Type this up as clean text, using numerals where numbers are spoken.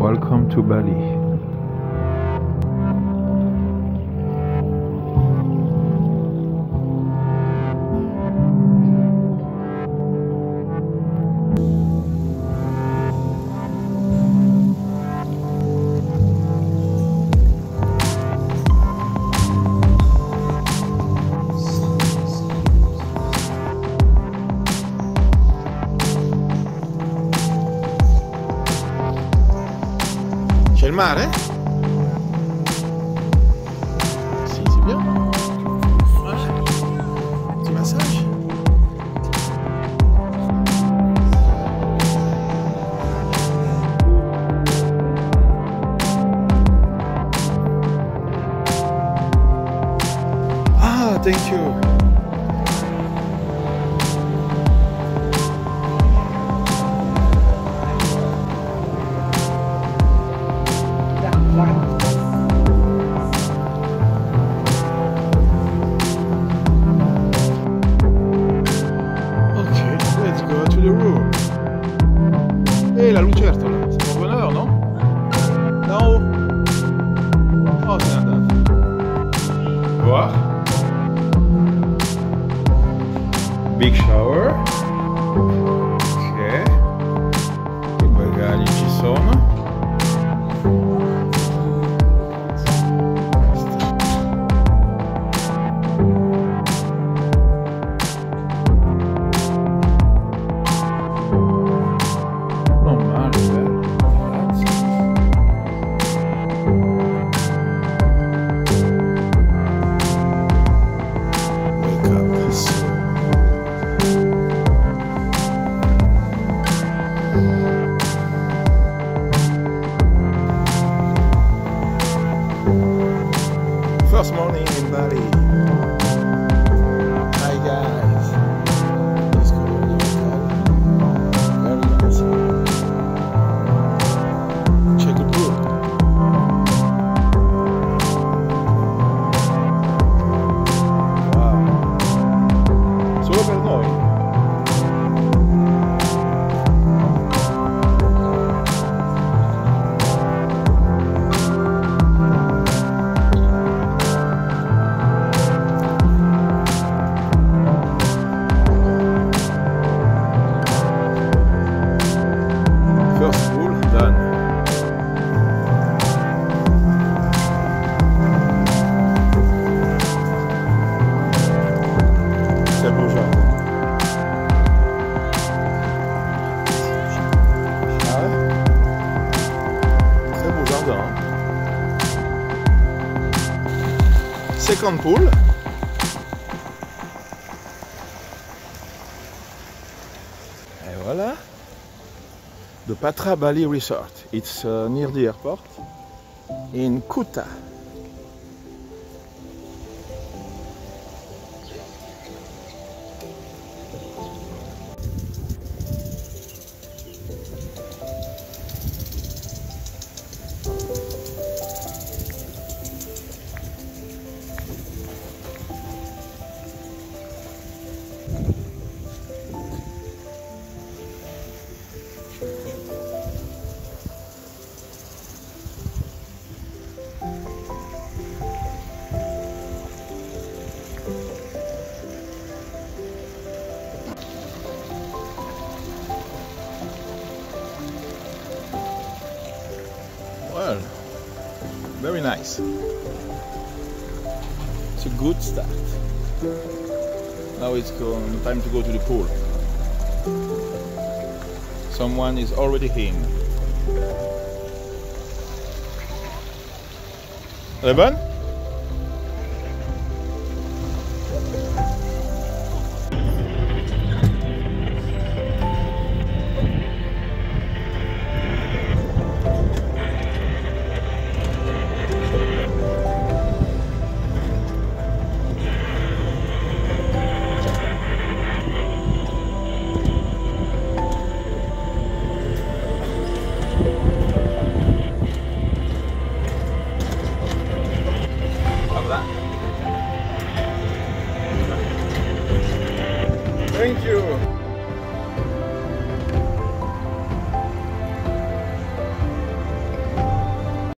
Welcome to Bali. C'è il mare? Si, c'est bien. Petit massage. Ah, thank you. E la lucertola, siamo a buon'ora, no? No? Oh, se n'è andata. Voir. Big shower. Ok. I bagagli ci sono. First morning in Bali. Hi guys. Let's go to the hotel. Very nice. Check the pool. Wow. Solo per noi. First pool done. C'est beau jardin. Ah ouais? Très beau jardin. Second pool. Et voilà. The Patra Bali Resort. It's near the airport in Kuta. Well, very nice. It's a good start. Now it's time to go to the pool. Someone is already in. Elle est bonne?